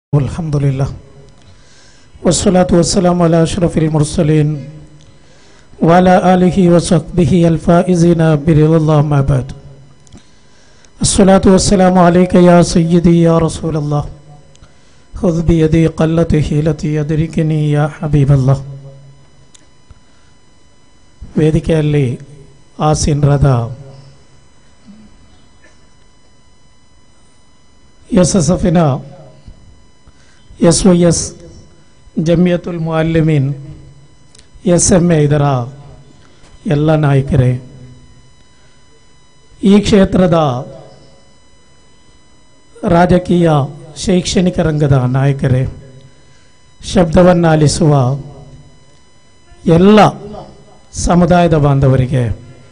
अल्हम्दुलिल्लाह वस्सलातु वस्सलामु अला अशरफिल मुरसलीन व अला आलिहि व सहबिहि अल-फाइज़ीना बिरिज़्क़िल्लाह मा बाद। अस्सलातु वस्सलामु अलैका या सय्यदी या रसूलल्लाह खुज़ बियदी क़ल्लत हीलती अद्रिकनी या हबीबल्लाह। ವೇದಿಕೆಯಲ್ಲಿ ಆಸೀನರಾದ ಎಸ್ಎಸ್ಎಫ್ನ ಎಸ್ವೈಎಸ್ ಜಮಿಯತುಲ್ ಮುಅಲ್ಲಿಮೀನ್ ಎಸ್ಎಂಎ ಇದರ ಎಲ್ಲ ನಾಯಕರೇ, ಈ ಕ್ಷೇತ್ರದ ರಾಜಕೀಯ ಶೈಕ್ಷಣಿಕ ರಂಗದ ನಾಯಕರೇ, ಶಬ್ದವನ್ನು ಆಲಿಸುವ ಎಲ್ಲ ಸಮುದಾಯದ ಬಾಂಧವರಿಗೆ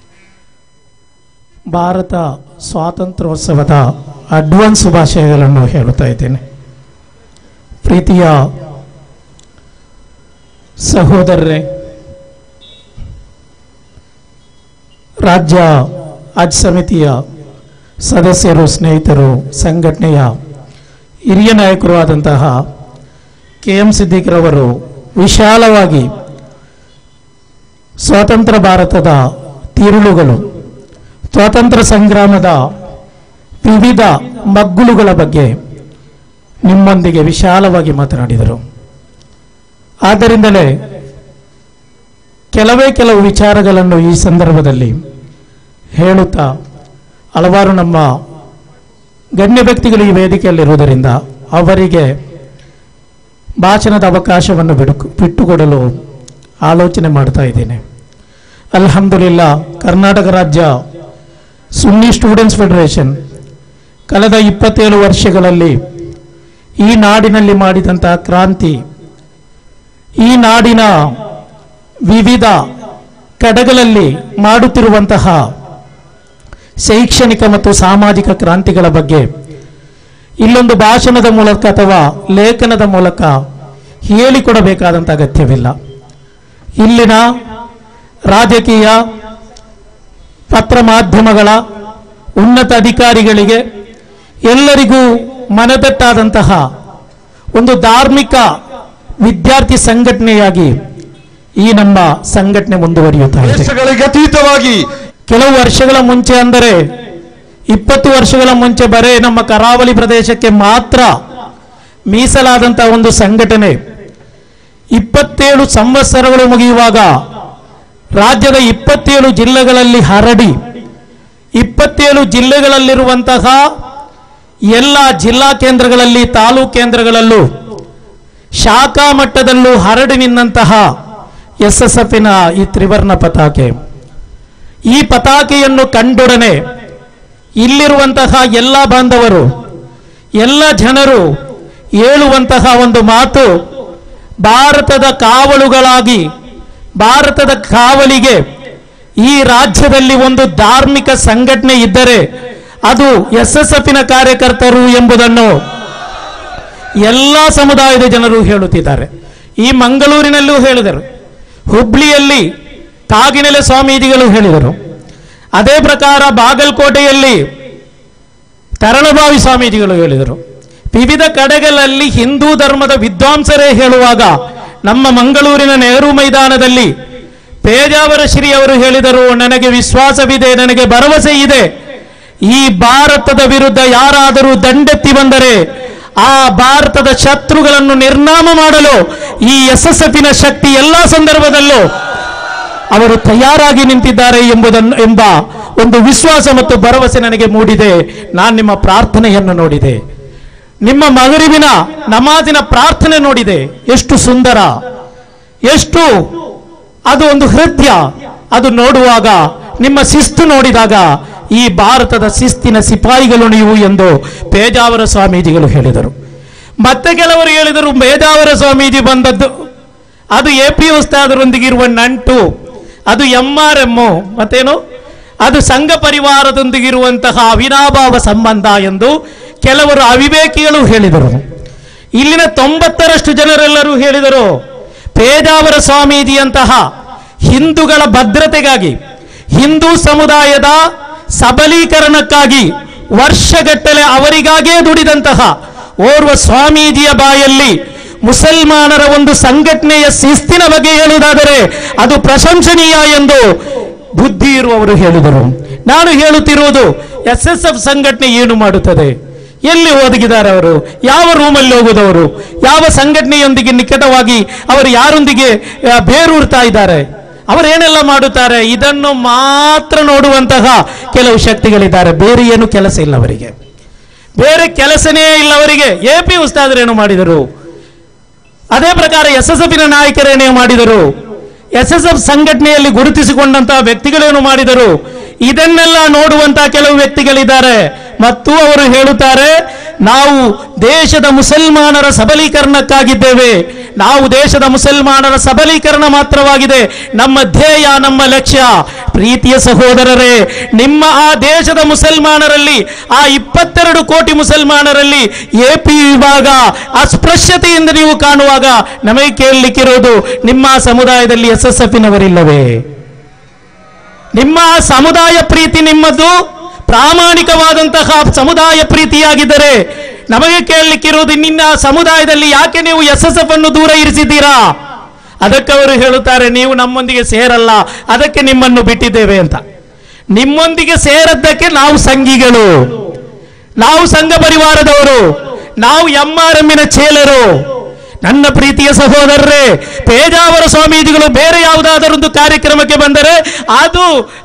ಭಾರತ ಸ್ವಾತಂತ್ರ್ಯೋತ್ಸವದ ಅಡ್ವಾನ್ಸ್ ಶುಭಾಶಯಗಳನ್ನು ಹೇಳುತ್ತಾ ಇದ್ದೇನೆ. ಪ್ರೀತಿಯ ಸಹೋದರರೇ, ರಾಜ್ಯ ಹಜ್ ಸಮಿತಿಯ ಸದಸ್ಯರು, ಸ್ನೇಹಿತರು, ಸಂಘಟನೆಯ ಹಿರಿಯ ನಾಯಕರು ಆದಂತಹ KM ಸಿದ್ದಿಕ್ರವರು ವಿಶಾಲವಾಗಿ ಸ್ವಾತಂತ್ರ್ಯ ಭಾರತದ ತಿರುಳುಗಳು, ಸ್ವಾತಂತ್ರ್ಯ ಸಂಗ್ರಾಮದ ವಿವಿಧ ಮಗ್ಗುಲುಗಳ ಬಗ್ಗೆ ನಿಮ್ಮೊಂದಿಗೆ ವಿಶಾಲವಾಗಿ ಮಾತನಾಡಿದರು. ಆದ್ದರಿಂದಲೇ ಕೆಲವು ವಿಚಾರಗಳನ್ನು ಈ ಸಂದರ್ಭದಲ್ಲಿ ಹೇಳುತ್ತಾ, ಹಲವಾರು ನಮ್ಮ ಗಣ್ಯ ವ್ಯಕ್ತಿಗಳು ಈ ವೇದಿಕೆಯಲ್ಲಿರುವುದರಿಂದ ಅವರಿಗೆ ಭಾಷಣದ ಅವಕಾಶವನ್ನು ಬಿಟ್ಟುಕೊಡಲು ಆಲೋಚನೆ ಮಾಡ್ತಾ ಇದ್ದೇನೆ. ಅಲ್ಹಮ್ದುಲಿಲ್ಲಾ, ಕರ್ನಾಟಕ ರಾಜ್ಯ ಸುನ್ನಿ ಸ್ಟೂಡೆಂಟ್ಸ್ ಫೆಡರೇಷನ್ ಕಳೆದ 27 ವರ್ಷಗಳಲ್ಲಿ ಈ ನಾಡಿನಲ್ಲಿ ಮಾಡಿದಂತಹ ಕ್ರಾಂತಿ, ಈ ನಾಡಿನ ವಿವಿಧ ಕಡೆಗಳಲ್ಲಿ ಮಾಡುತ್ತಿರುವಂತಹ ಶೈಕ್ಷಣಿಕ ಮತ್ತು ಸಾಮಾಜಿಕ ಕ್ರಾಂತಿಗಳ ಬಗ್ಗೆ ಇಲ್ಲೊಂದು ಭಾಷಣದ ಮೂಲಕ ಅಥವಾ ಲೇಖನದ ಮೂಲಕ ಹೇಳಿಕೊಡಬೇಕಾದಂಥ ಅಗತ್ಯವಿಲ್ಲ. ಇಲ್ಲಿನ ರಾಜಕೀಯ ಪತ್ರ ಮಾಧ್ಯಮಗಳ ಉನ್ನತ ಅಧಿಕಾರಿಗಳಿಗೆ ಎಲ್ಲರಿಗೂ ಮನದಟ್ಟಾದಂತಹ ಒಂದು ಧಾರ್ಮಿಕ ವಿದ್ಯಾರ್ಥಿ ಸಂಘಟನೆಯಾಗಿ ಈ ನಮ್ಮ ಸಂಘಟನೆ ಮುಂದುವರಿಯುತ್ತಾ ಇದೆ. ಅತೀತವಾಗಿ ಕೆಲವು ವರ್ಷಗಳ ಮುಂಚೆ, ಅಂದರೆ 20 ವರ್ಷಗಳ ಮುಂಚೆ ಬರೇ ನಮ್ಮ ಕರಾವಳಿ ಪ್ರದೇಶಕ್ಕೆ ಮಾತ್ರ ಮೀಸಲಾದಂತಹ ಒಂದು ಸಂಘಟನೆ 27 ಸಂವತ್ಸರಗಳು ಮುಗಿಯುವಾಗ ರಾಜ್ಯದ 27 ಜಿಲ್ಲೆಗಳಲ್ಲಿ ಹರಡಿ 27 ಜಿಲ್ಲೆಗಳಲ್ಲಿರುವಂತಹ ಎಲ್ಲ ಜಿಲ್ಲಾ ಕೇಂದ್ರಗಳಲ್ಲಿ, ತಾಲೂಕು ಕೇಂದ್ರಗಳಲ್ಲೂ, ಶಾಖಾ ಮಟ್ಟದಲ್ಲೂ ಹರಡಿ ನಿನ್ನಂತಹ ಎಸ್ಎಸ್ಎಫ್ನ ಈ ತ್ರಿವರ್ಣ ಪತಾಕೆ, ಈ ಪತಾಕೆಯನ್ನು ಕಂಡೊಡನೆ ಇಲ್ಲಿರುವಂತಹ ಎಲ್ಲ ಬಾಂಧವರು, ಎಲ್ಲ ಜನರು ಹೇಳುವಂತಹ ಒಂದು ಮಾತು, ಭಾರತದ ಕಾವಲುಗಳಾಗಿ, ಭಾರತದ ಕಾವಲಿಗೆ ಈ ರಾಜ್ಯದಲ್ಲಿ ಒಂದು ಧಾರ್ಮಿಕ ಸಂಘಟನೆ ಇದ್ದರೆ ಅದು ಎಸ್ಎಸ್ಎಫ್ನ ಕಾರ್ಯಕರ್ತರು ಎಂಬುದನ್ನು ಎಲ್ಲ ಸಮುದಾಯದ ಜನರು ಹೇಳುತ್ತಿದ್ದಾರೆ. ಈ ಮಂಗಳೂರಿನಲ್ಲೂ ಹೇಳಿದರು, ಹುಬ್ಳಿಯಲ್ಲಿ ಕಾಗಿನೆಲೆ ಸ್ವಾಮೀಜಿಗಳು ಹೇಳಿದರು, ಅದೇ ಪ್ರಕಾರ ಬಾಗಲಕೋಟೆಯಲ್ಲಿ ತರಳಬಾವಿ ಸ್ವಾಮೀಜಿಗಳು ಹೇಳಿದರು. ವಿವಿಧ ಕಡೆಗಳಲ್ಲಿ ಹಿಂದೂ ಧರ್ಮದ ವಿದ್ವಾಂಸರೇ ಹೇಳುವಾಗ ನಮ್ಮ ಮಂಗಳೂರಿನ ನೆಹರು ಮೈದಾನದಲ್ಲಿ ಪೇಜಾವರ ಶ್ರೀ ಅವರು ಹೇಳಿದರು, ನನಗೆ ವಿಶ್ವಾಸವಿದೆ, ನನಗೆ ಭರವಸೆ ಇದೆ, ಈ ಭಾರತದ ವಿರುದ್ಧ ಯಾರಾದರೂ ದಂಡೆತ್ತಿ ಬಂದರೆ ಆ ಭಾರತದ ಶತ್ರುಗಳನ್ನು ನಿರ್ನಾಮ ಮಾಡಲು ಈ ಎಸ್ಎಸ್ಎಫ್ನ ಶಕ್ತಿ ಎಲ್ಲ ಸಂದರ್ಭದಲ್ಲೂ ಅವರು ತಯಾರಾಗಿ ನಿಂತಿದ್ದಾರೆ ಎಂಬ ಒಂದು ವಿಶ್ವಾಸ ಮತ್ತು ಭರವಸೆ ನನಗೆ ಮೂಡಿದೆ. ನಾನು ನಿಮ್ಮ ಪ್ರಾರ್ಥನೆಯನ್ನು ನೋಡಿದೆ, ನಿಮ್ಮ ಮಗರಿಬಿನ ನಮಾಜಿನ ಪ್ರಾರ್ಥನೆ ನೋಡಿದೆ. ಎಷ್ಟು ಸುಂದರ, ಎಷ್ಟು ಅದು ಒಂದು ಹೃದಯ. ಅದು ನೋಡುವಾಗ, ನಿಮ್ಮ ಶಿಸ್ತು ನೋಡಿದಾಗ ಈ ಭಾರತದ ಶಿಸ್ತಿನ ಸಿಪಾಯಿಗಳು ನೀವು ಎಂದು ಪೇಜಾವರ ಸ್ವಾಮೀಜಿಗಳು ಹೇಳಿದರು. ಮತ್ತೆ ಕೆಲವರು ಹೇಳಿದರು, ಪೇಜಾವರ ಸ್ವಾಮೀಜಿ ಬಂದದ್ದು ಅದು AP ಉಸ್ತಾದರೊಂದಿಗಿರುವ ನಂಟು, ಅದು MRM, ಮತ್ತೇನು ಅದು ಸಂಘ ಪರಿವಾರದೊಂದಿಗಿರುವಂತಹ ಅವಿನಾಭಾವ ಸಂಬಂಧ ಎಂದು ಕೆಲವರು ಅವಿವೇಕಿಗಳು ಹೇಳಿದರು. ಇಲ್ಲಿನ 90ರಷ್ಟು ಜನರೆಲ್ಲರೂ ಹೇಳಿದರು, ಪೇಜಾವರ ಸ್ವಾಮೀಜಿಯಂತಹ ಹಿಂದೂಗಳ ಭದ್ರತೆಗಾಗಿ, ಹಿಂದೂ ಸಮುದಾಯದ ಸಬಲೀಕರಣಕ್ಕಾಗಿ ವರ್ಷಗಟ್ಟಲೆ ಅವರಿಗಾಗೇ ದುಡಿದಂತಹ ಓರ್ವ ಸ್ವಾಮೀಜಿಯ ಬಾಯಲ್ಲಿ ಮುಸಲ್ಮಾನರ ಒಂದು ಸಂಘಟನೆಯ ಶಿಸ್ತಿನ ಬಗ್ಗೆ ಹೇಳುವುದಾದರೆ ಅದು ಪ್ರಶಂಸನೀಯ ಎಂದು ಬುದ್ಧಿ ಇರುವವರು ಹೇಳಿದರು. ನಾನು ಹೇಳುತ್ತಿರುವುದು SSF ಸಂಘಟನೆ ಏನು ಮಾಡುತ್ತದೆ, ಎಲ್ಲಿ ಒದಗಿದ್ದಾರೆ ಅವರು, ಯಾವ ರೂಮಲ್ಲಿ ಹೋಗುವುದವರು, ಯಾವ ಸಂಘಟನೆಯೊಂದಿಗೆ ನಿಕಟವಾಗಿ ಅವರು ಯಾರೊಂದಿಗೆ ಬೇರೂರ್ತಾ ಇದ್ದಾರೆ, ಅವರೇನೆಲ್ಲ ಮಾಡುತ್ತಾರೆ, ಇದನ್ನು ಮಾತ್ರ ನೋಡುವಂತಹ ಕೆಲವು ಶಕ್ತಿಗಳಿದ್ದಾರೆ. ಬೇರೆ ಏನು ಕೆಲಸ ಇಲ್ಲ ಅವರಿಗೆ, ಬೇರೆ ಕೆಲಸನೇ ಇಲ್ಲ ಅವರಿಗೆ. AP ಉಸ್ತಾದರೇನು ಮಾಡಿದರು, ಅದೇ ಪ್ರಕಾರ SSFನ ನಾಯಕರೇನೇ ಮಾಡಿದರು, SSF ಸಂಘಟನೆಯಲ್ಲಿ ಗುರುತಿಸಿಕೊಂಡಂತಹ ವ್ಯಕ್ತಿಗಳೇನು ಮಾಡಿದರು, ಇದನ್ನೆಲ್ಲ ನೋಡುವಂತಹ ಕೆಲವು ವ್ಯಕ್ತಿಗಳಿದ್ದಾರೆ. ಮತ್ತು ಅವರು ಹೇಳುತ್ತಾರೆ, ನಾವು ದೇಶದ ಮುಸಲ್ಮಾನರ ಸಬಲೀಕರಣಕ್ಕಾಗಿದ್ದೇವೆ, ನಾವು ದೇಶದ ಮುಸಲ್ಮಾನರ ಸಬಲೀಕರಣ ಮಾತ್ರವಾಗಿದೆ ನಮ್ಮ ಧ್ಯೇಯ, ನಮ್ಮ ಲಕ್ಷ್ಯ. ಪ್ರೀತಿಯ ಸಹೋದರರೇ, ನಿಮ್ಮ ಆ ದೇಶದ ಮುಸಲ್ಮಾನರಲ್ಲಿ, ಆ 22 ಕೋಟಿ ಮುಸಲ್ಮಾನರಲ್ಲಿ AP ವಿಭಾಗ ಅಸ್ಪೃಶ್ಯತೆಯಿಂದ ನೀವು ಕಾಣುವಾಗ ನಮಗೆ ಕೇಳಲಿಕ್ಕಿರೋದು, ನಿಮ್ಮ ಸಮುದಾಯದಲ್ಲಿ SSFನವರಿಲ್ಲವೇ? ನಿಮ್ಮ ಸಮುದಾಯ ಪ್ರೀತಿ ನಿಮ್ಮದು ಪ್ರಾಮಾಣಿಕವಾದಂತಹ ಸಮುದಾಯ ಪ್ರೀತಿಯಾಗಿದ್ದರೆ ನಮಗೆ ಕೇಳಲಿಕ್ಕಿರುವುದು, ನಿನ್ನ ಸಮುದಾಯದಲ್ಲಿ ಯಾಕೆ ನೀವು SSF ಅನ್ನು ದೂರ ಇರಿಸಿದ್ದೀರಾ? ಅದಕ್ಕೆ ಅವರು ಹೇಳುತ್ತಾರೆ, ನೀವು ನಮ್ಮೊಂದಿಗೆ ಸೇರಲ್ಲ, ಅದಕ್ಕೆ ನಿಮ್ಮನ್ನು ಬಿಟ್ಟಿದ್ದೇವೆ ಅಂತ. ನಿಮ್ಮೊಂದಿಗೆ ಸೇರದ್ದಕ್ಕೆ ನಾವು ಸಂಘಿಗಳು, ನಾವು ಸಂಘ ಪರಿವಾರದವರು, ನಾವು MRMನ ಚೇಲರು. ನನ್ನ ಪ್ರೀತಿಯ ಸಹೋದರರೇ, ಪೇಜಾವರ ಸ್ವಾಮೀಜಿಗಳು ಬೇರೆ ಯಾವುದಾದರೊಂದು ಕಾರ್ಯಕ್ರಮಕ್ಕೆ ಬಂದರೆ ಅದು